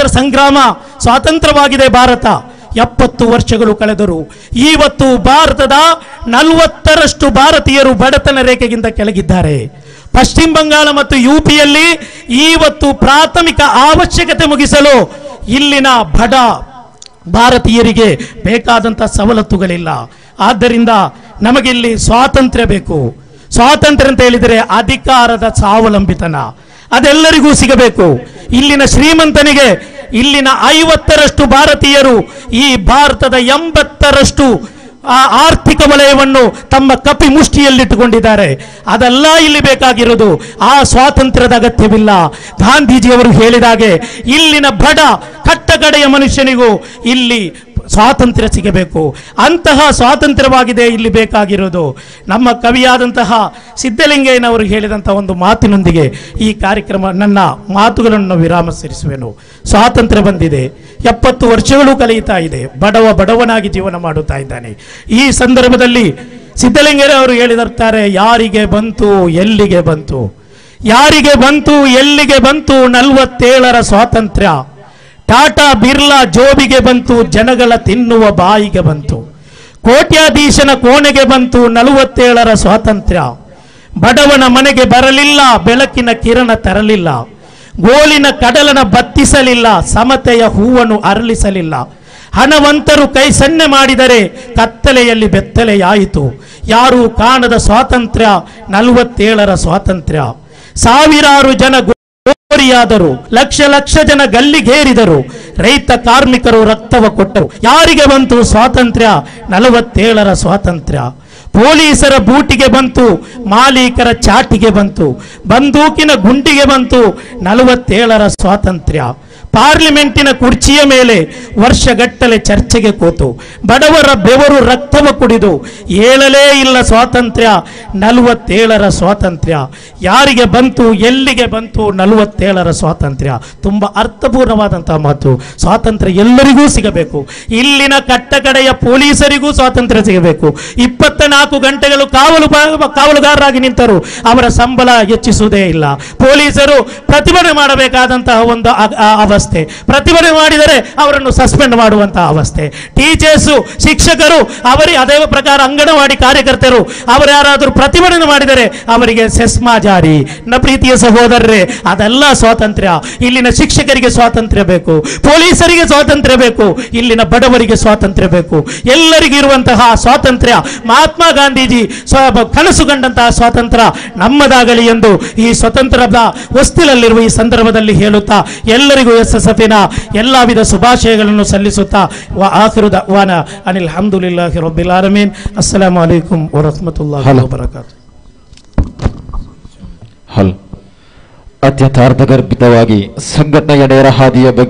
ಸ್ವಾತಂತ್ರ್ಯವಾಗಿದೆ ಭಾರತ. 70 ವರ್ಷಗಳು ಕಳೆದರು. ಇವತ್ತು ಭಾರತದ 40ರಷ್ಟು ಭಾರತೀಯರು ಬಡತನ ರೇಖೆಗಿಂತ ಕೆಳಗಿದ್ದಾರೆ. ಪಶ್ಚಿಮ ಬಂಗಾಳ ಮತ್ತು UPಯಲ್ಲಿ ಇವತ್ತು ಪ್ರಾಥಮಿಕ ಅವಶ್ಯಕತೆ ಮುಗಿಸಲು ಇಲ್ಲಿನ ಬಡ ಭಾರತೀಯರಿಗೆ ಬೇಕಾದಂಥ ಸವಲತ್ತುಗಳಿಲ್ಲ. ಆದ್ದರಿಂದ ನಮಗಿಲ್ಲಿ ಸ್ವಾತಂತ್ರ್ಯ ಬೇಕು. ಸ್ವಾತಂತ್ರ್ಯ ಅಂತ ಹೇಳಿದರೆ ಅಧಿಕಾರದ ಸ್ವಾವಲಂಬಿತನ ಅದೆಲ್ಲರಿಗೂ ಸಿಗಬೇಕು. ಇಲ್ಲಿನ ಶ್ರೀಮಂತನಿಗೆ ಇಲ್ಲಿನ 50ರಷ್ಟು ಭಾರತೀಯರು ಈ ಭಾರತದ 80ರಷ್ಟು ಆರ್ಥಿಕ ವಲಯವನ್ನು ತಮ್ಮ ಕಪಿ ಮುಷ್ಟಿಯಲ್ಲಿಟ್ಟುಕೊಂಡಿದ್ದಾರೆ. ಅದೆಲ್ಲ ಇಲ್ಲಿ ಬೇಕಾಗಿರೋದು. ಆ ಸ್ವಾತಂತ್ರ್ಯದ ಅಗತ್ಯವಿಲ್ಲ. ಗಾಂಧೀಜಿಯವರು ಹೇಳಿದಾಗೆ ಇಲ್ಲಿನ ಬಡ ಕಟ್ಟಕಡೆಯ ಮನುಷ್ಯನಿಗೂ ಇಲ್ಲಿ ಸ್ವಾತಂತ್ರ್ಯ ಸಿಗಬೇಕು. ಅಂತಹ ಸ್ವಾತಂತ್ರ್ಯವಾಗಿದೆ ಇಲ್ಲಿ ಬೇಕಾಗಿರೋದು. ನಮ್ಮ ಕವಿಯಾದಂತಹ ಸಿದ್ಧಲಿಂಗಯ್ಯನವರು ಹೇಳಿದಂತಹ ಒಂದು ಮಾತಿನೊಂದಿಗೆ ಈ ಕಾರ್ಯಕ್ರಮ ನನ್ನ ಮಾತುಗಳನ್ನು ವಿರಾಮ ಸೇರಿಸುವೆನು. ಸ್ವಾತಂತ್ರ್ಯ ಬಂದಿದೆ, 70 ವರ್ಷಗಳು ಕಳೆಯುತ್ತಾ ಇದೆ. ಬಡವನಾಗಿ ಜೀವನ ಮಾಡುತ್ತಾ ಇದ್ದಾನೆ. ಈ ಸಂದರ್ಭದಲ್ಲಿ ಸಿದ್ಧಲಿಂಗಯ್ಯನವರು ಹೇಳಿದಿರ್ತಾರೆ, ಯಾರಿಗೆ ಬಂತು ಎಲ್ಲಿಗೆ ಬಂತು, ಯಾರಿಗೆ ಬಂತು ಎಲ್ಲಿಗೆ ಬಂತು 47ರ ಸ್ವಾತಂತ್ರ್ಯ. ಟಾಟಾ ಬಿರ್ಲಾ ಜೋಬಿಗೆ ಬಂತು, ಜನಗಳ ತಿನ್ನುವ ಬಾಯಿಗೆ ಬಂತು. ಕೋಟ್ಯಾಧೀಶನ ಕೋಣೆಗೆ ಬಂತು 47ರ ಸ್ವಾತಂತ್ರ್ಯ. ಬಡವನ ಮನೆಗೆ ಬರಲಿಲ್ಲ, ಬೆಳಕಿನ ಕಿರಣ ತರಲಿಲ್ಲ. ಗೋಲಿನ ಕಡಲನ ಬತ್ತಿಸಲಿಲ್ಲ, ಸಮತೆಯ ಹೂವನ್ನು ಅರಳಿಸಲಿಲ್ಲ. ಹಣವಂತರು ಕೈ ಸನ್ನೆ ಮಾಡಿದರೆ ಕತ್ತಲೆಯಲ್ಲಿ ಬೆತ್ತಲೆಯಾಯಿತು. ಯಾರೂ ಕಾಣದ ಸ್ವಾತಂತ್ರ್ಯ 47ರ ಸ್ವಾತಂತ್ರ್ಯ. ಸಾವಿರಾರು ಜನ ಗೋರಿಯಾದರು, ಲಕ್ಷ ಜನ ಗಲ್ಲಿಗೇರಿದರು. ರೈತ ಕಾರ್ಮಿಕರು ರಕ್ತವ ಕೊಟ್ಟರು. ಯಾರಿಗೆ ಬಂತು ಸ್ವಾತಂತ್ರ್ಯ 47ರ ಸ್ವಾತಂತ್ರ್ಯ. ಪೊಲೀಸರ ಬೂಟಿಗೆ ಬಂತು, ಮಾಲೀಕರ ಚಾಟಿಗೆ ಬಂತು, ಬಂದೂಕಿನ ಗುಂಡಿಗೆ ಬಂತು 47ರ ಸ್ವಾತಂತ್ರ್ಯ. ಪಾರ್ಲಿಮೆಂಟಿನ ಕುರ್ಚಿಯ ಮೇಲೆ ವರ್ಷಗಟ್ಟಲೆ ಚರ್ಚೆಗೆ ಕೂತು ಬಡವರ ಬೆವರು ರಕ್ತವ ಕುಡಿದು ಏಳಲೇ ಇಲ್ಲ ಸ್ವಾತಂತ್ರ್ಯ 47ರ ಸ್ವಾತಂತ್ರ್ಯ. ಯಾರಿಗೆ ಬಂತು ಎಲ್ಲಿಗೆ ಬಂತು 47ರ ಸ್ವಾತಂತ್ರ್ಯ. ತುಂಬ ಅರ್ಥಪೂರ್ಣವಾದಂತಹ ಮಾತು. ಸ್ವಾತಂತ್ರ್ಯ ಎಲ್ಲರಿಗೂ ಸಿಗಬೇಕು. ಇಲ್ಲಿನ ಕಟ್ಟಕಡೆಯ ಪೊಲೀಸರಿಗೂ ಸ್ವಾತಂತ್ರ್ಯ ಸಿಗಬೇಕು. 24 ಗಂಟೆಗಳು ಕಾವಲುಗಾರರಾಗಿ ನಿಂತರು, ಅವರ ಸಂಬಳ ಹೆಚ್ಚಿಸುವುದೇ ಇಲ್ಲ. ಪೊಲೀಸರು ಪ್ರತಿಭಟನೆ ಮಾಡಬೇಕಾದಂತಹ ಒಂದು ಅವಸ್ಥೆ. ಪ್ರತಿಭಟನೆ ಮಾಡಿದರೆ ಅವರನ್ನು ಸಸ್ಪೆಂಡ್ ಮಾಡುವಂತಹ ಅವಸ್ಥೆ. ಟೀಚರ್ಸು, ಶಿಕ್ಷಕರು, ಅದೇ ಪ್ರಕಾರ ಅಂಗನವಾಡಿ ಕಾರ್ಯಕರ್ತರು ಅವರು ಯಾರಾದರೂ ಪ್ರತಿಭಟನೆ ಮಾಡಿದರೆ ಅವರಿಗೆ ಸೆಸ್ಮಾ ಜಾರಿ. ನನ್ನ ಪ್ರೀತಿಯ ಸಹೋದರರೇ, ಅದೆಲ್ಲ ಸ್ವಾತಂತ್ರ್ಯ. ಇಲ್ಲಿನ ಶಿಕ್ಷಕರಿಗೆ ಸ್ವಾತಂತ್ರ್ಯ ಬೇಕು, ಪೊಲೀಸರಿಗೆ ಸ್ವಾತಂತ್ರ್ಯ ಬೇಕು, ಇಲ್ಲಿನ ಬಡವರಿಗೆ ಸ್ವಾತಂತ್ರ್ಯ ಬೇಕು. ಎಲ್ಲರಿಗೂ ಇರುವಂತಹ ಸ್ವಾತಂತ್ರ್ಯ ಮಹಾತ್ಮ ಗಾಂಧೀಜಿ ಕನಸು ಕಂಡಂತಹ ಸ್ವಾತಂತ್ರ್ಯ ನಮ್ಮದಾಗಲಿ ಎಂದು ಈ ಸ್ವತಂತ್ರದ ಹೊಸ್ತಿಲಲ್ಲಿರುವ ಈ ಸಂದರ್ಭದಲ್ಲಿ ಹೇಳುತ್ತಾ ಎಲ್ಲರಿಗೂ SSFನ ಎಲ್ಲ ವಿಧ ಶುಭಾಶಯಗಳನ್ನು ಸಲ್ಲಿಸುತ್ತಾ ಆಖಿರು ದಅವಾನ ಅನಿಲ್ ಹಮ್ದುಲಿಲ್ಲಾಹಿ ರಬ್ಬಿಲ್ ಆಲಮೀನ್. ಅಸ್ಸಲಾಮು ಅಲೈಕುಂ ವರಹ್ಮತುಲ್ಲಾಹಿ ವಬರಕಾತುಹು. ಅತ್ಯಂತ ಅರ್ಥಗರ್ಭಿತವಾಗಿ ಸಂಘಟನೆಯ ನೇರ ಹಾದಿಯ ಬಗ್ಗೆ